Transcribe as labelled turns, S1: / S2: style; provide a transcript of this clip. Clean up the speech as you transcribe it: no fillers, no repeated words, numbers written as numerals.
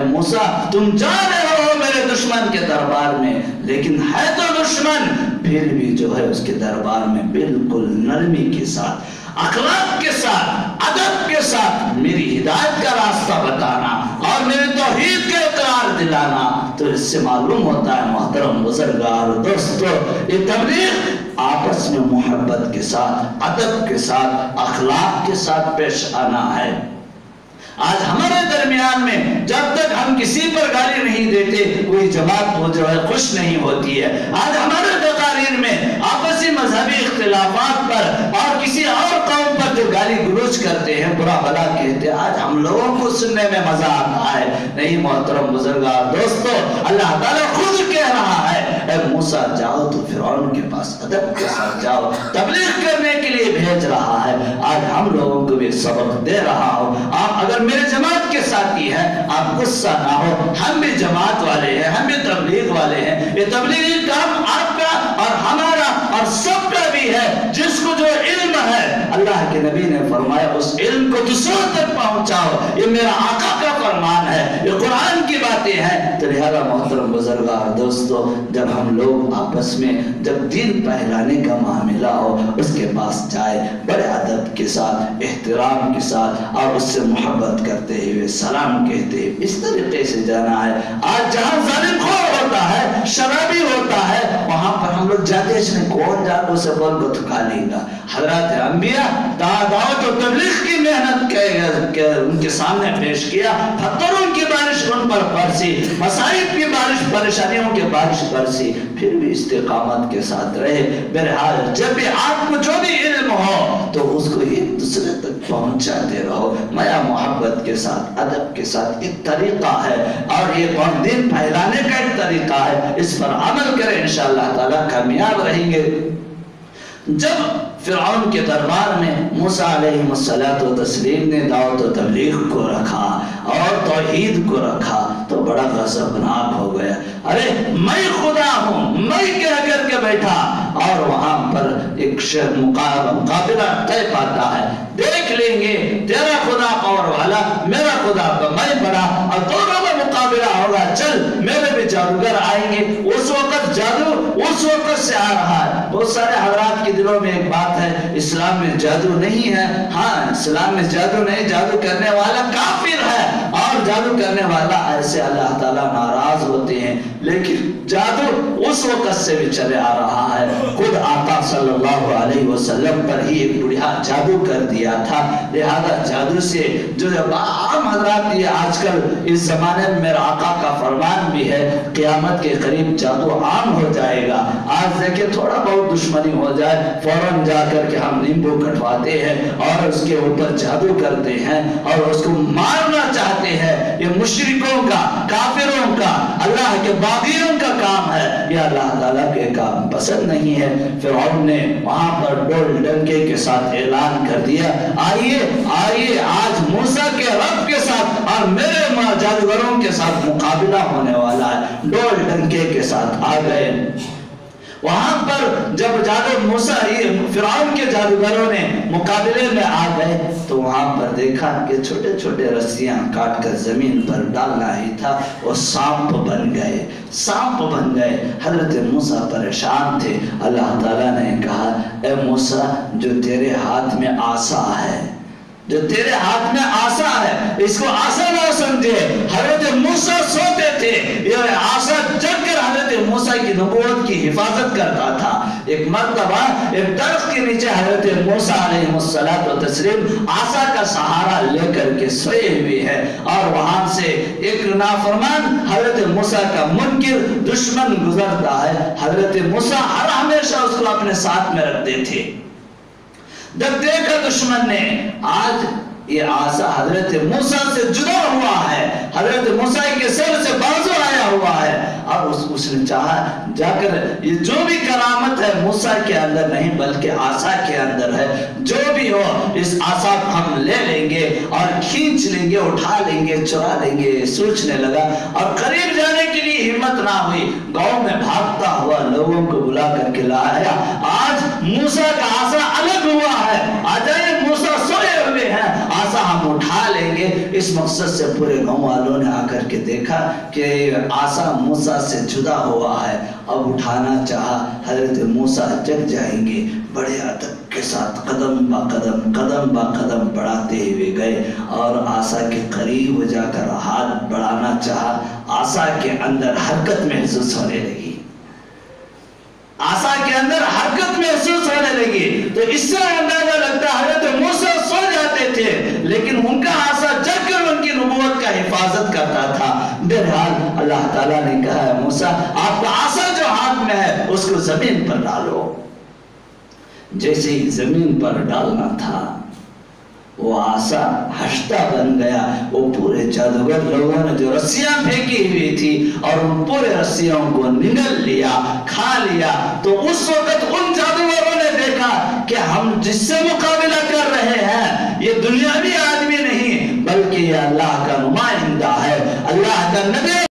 S1: موسیٰ تم جا رہے ہو میرے دشمن کے دربار میں، لیکن ہے تو دشمن، پھر بھی جو ہے اس کے دربار میں بالکل نرمی کے ساتھ، اخلاق کے ساتھ، ادب کے ساتھ میری ہدایت کا راستہ بتانا اور میرے توحید کا اقرار دلانا۔ تو اس سے معلوم ہوتا ہے محترم بزرگار دوستو، یہ تبلیغ آپس میں محبت کے ساتھ، ادب کے ساتھ، اخلاق کے ساتھ پیش آنا ہے۔ آج ہمارے درمیان میں جب تک ہم کسی پر گالی نہیں دیتے کوئی جماعت وہ جو ہے خوش نہیں ہوتی ہے۔ آج ہمارے تقاریر میں آپسی مذہبی اختلافات پر اور کسی اور قوم پر جو گالی گلوچ کرتے ہیں، برا بھلا کہتے ہیں، آج ہم لوگوں کو سننے میں مزہ آتا ہے۔ نہیں محترم بزرگار دوستو، اللہ تعالیٰ خود کہہ رہا ہے اے موسیٰ جاؤ تو فرعون کے پاس ادب کے ساتھ جاؤ، تبلیغ کرنے کے لیے بھیج رہا ہے۔ آج ہم لوگوں کو بھی سبق دے رہا ہو۔ آپ اگر میرے جماعت کے ساتھی ہیں آپ غصہ نہ ہو، ہم بھی جماعت والے ہیں، ہم بھی تبلیغ والے ہیں۔ یہ تبلیغی کام آپ کا اور ہمارا اور سب کا بھی ہے۔ جس کو جو علم ہے اللہ کے نبی نے فرمایا اس علم کو دوسروں تک پہنچاؤ، یہ میرا آقا کا فرمان ہے، یہ قرآن کی باتیں ہیں۔ تو لہذا محترم بزرگار دوستو، جب ہم لوگ آپس میں جب دین پھیلانے کا معاملہ ہو اس کے پاس جائے بڑے ادب کے ساتھ، احترام کے ساتھ اور اس سے محبت کرتے ہوئے سلام کہتے ہوئے اس طریقے سے جانا ہے۔ آج جہاں ظالم خور ہوتا ہے، شرابی ہوتا ہے، وہاں پر ہم لوگ جاتے ہیں کون جا کو سے بول کو تھکا لیں گا۔ حضرات انبیاء دعوت و تبلیغ کی محنت ان کے سامنے پیش کیا، پتھروں کی بارش ان پر برسی، مصائب کی بارش، پریشانیوں کی بارش برسی، پھر بھی استقامت کے ساتھ رہے۔ بہرحال جب بھی آپ کو جو بھی علم ہو تو اس کو ایک دوسرے تک پہنچاتے رہو، میا محبت کے ساتھ، ادب کے ساتھ۔ ایک طریقہ ہے اور یہ دین پھیلانے کا ایک طریقہ ہے، اس پر عمل کریں انشاءاللہ تعالیٰ کامیاب رہیں گے۔ جب فرعون کے دربار میں موسیٰ علیہ السلام نے دعوت و تبلیغ کو رکھا اور توحید کو رکھا تو بڑا غضبناک ہو گیا۔ ارے میں خدا ہوں، میں کہہ کر کے بیٹھا، اور وہاں پر ایک مقابلہ طے پاتا ہے۔ دیکھ لیں گے تیرا خدا پاور والا، میرا خدا میں بڑا، اور دونوں میں مقابلہ ہوگا۔ چل میرے بھی جادوگر آئیں گے۔ اس وقت جادو اس وقت سے آ رہا ہے۔ بہت سارے حضرات کے دلوں میں ایک بات ہے، اسلام میں جادو نہیں ہے۔ ہاں اسلام میں جادو نہیں، جادو کرنے والا کافر ہے اور جادو کرنے والا ایسے اللہ تعالیٰ ناراض ہوتے ہیں۔ لیکن جادو اس وقت سے بھی چلے آ رہا ہے۔ خود آقا صلی اللہ علیہ وسلم پر ہی ایک بڑھیا جادو کر دیا تھا۔ لہذا جادو سے جو عام حضرات، یہ آج کل اس زمانے میں میرا آقا کا فرمان بھی ہے قیامت کے قریب جادو عام ہو جائے گا۔ آج دیکھیں تھوڑا بہت دشمنی ہو جائے فوراً جا کر کے ہم نیمبو کٹواتے ہیں اور اس کے اوپر جادو کرتے ہیں اور اس کو مارنا چاہتے ہیں۔ یہ مشرکوں کا، کافروں کا، اللہ کے باغیوں کا کام ہے، یہ اللہ تعالیٰ کے کام پسند نہیں ہے۔ فرعون نے وہاں پر ڈول ڈنکے کے ساتھ اعلان کر دیا، آئیے آئیے آج موسیٰ کے رب کے ساتھ اور میرے جادوگروں کے ساتھ مقابلہ ہونے والا ہے۔ ڈول ڈنکے کے ساتھ آ گئے۔ وہاں پر جب موسیٰ فرعون کے جادوگروں نے مقابلے میں آ گئے تو وہاں پر دیکھا کہ چھوٹے چھوٹے رسیاں کاٹ کر زمین پر ڈالنا ہی تھا، وہ سانپ بن گئے، سانپ بن گئے۔ حضرت موسیٰ پریشان تھے۔ اللہ تعالیٰ نے کہا اے موسیٰ جو تیرے ہاتھ میں عصا ہے، جو تیرے ہاتھ میں عصا ہے، اس کو عصا نہ سمجھے۔ حضرت موسیٰ سوتے تھے، یہ عصا جگ کر حضرت موسیٰ کی نبوت کی حفاظت کرتا تھا۔ ایک مرتبہ ایک درخت کے نیچے حضرت موسیٰ علیہ السلام عصا کا سہارا لے کر کے سوئے ہوئے ہیں اور وہاں سے ایک نافرمان حضرت موسیٰ کا منکر دشمن گزرتا ہے۔ حضرت موسیٰ ہر ہمیشہ اس کو اپنے ساتھ میں رکھتے تھے۔ جب دیکھا دشمن نے آج یہ عصا حضرت موسیٰ سے جدا ہوا ہے، حضرت موسیٰ کے سر سے بازو آیا ہوا ہے، اور اس نے چاہا جا کر یہ جو بھی کرامت ہے موسیٰ کے اندر نہیں بلکہ عصا کے اندر ہے، جو بھی ہو اس عصا کو ہم لے لیں گے اور کھینچ لیں گے، اٹھا لیں گے، چرا لیں گے۔ سوچنے لگا اور قریب جانے کے لیے ہمت نہ ہوئی، گاؤں میں بھاگتا ہوا لوگوں کو بلا کر کے لایا، آج موسیٰ کا عصا الگ ہوا ہے، آ جائے موسیٰ سوئے ہوئے ہیں، عصا ہم ہم اٹھا لیں گے۔ اس مقصد سے پورے گاؤں والوں نے آ کر کے دیکھا کہ عصا موسیٰ سے جدا ہوا ہے، اب اٹھانا چاہا، حضرت موسیٰ جگ جائیں گے، بڑے ادب کے ساتھ قدم با قدم بڑھاتے ہوئے گئے اور عصا کے قریب جا کر ہاتھ بڑھانا چاہا، عصا کے اندر حرکت محسوس ہونے لگی، عصا کے اندر حرکت محسوس ہونے لگی۔ تو اس سے اندازہ لگتا ہے حضرت موسیٰ سو جاتے تھے لیکن ان کا عصا جگ کر ان کی نبوت کا حفاظت کرتا تھا۔ بہرحال اللہ تعالیٰ نے کہا ہے موسیٰ آپ کا عصا جو ہاتھ میں ہے اس کو زمین پر ڈالو۔ جیسے ہی زمین پر ڈالنا تھا وہ عصا ہشتہ بن گیا، وہ پورے جادوگر لوگوں نے جو رسیاں پھینکی ہوئی تھی اور ان پورے رسیوں کو نگل لیا، کھا لیا۔ تو اس وقت ان جادوگروں نے دیکھا کہ ہم جس سے مقابلہ کر رہے ہیں یہ دنیاوی آدمی نہیں بلکہ یہ اللہ کا نمائندہ ہے، اللہ کا نبی